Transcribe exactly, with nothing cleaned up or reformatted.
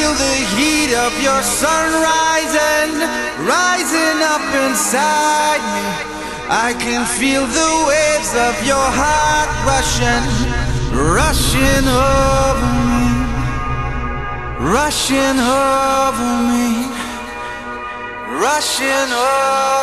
feel the heat of your sun rising, rising up inside me. I can feel the waves of your heart rushing, rushing over me, rushing over me, rushing over me.